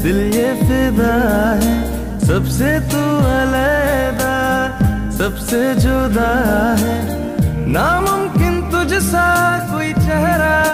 दिल ये फिदा है, सबसे तू अलग, सबसे जुदा है।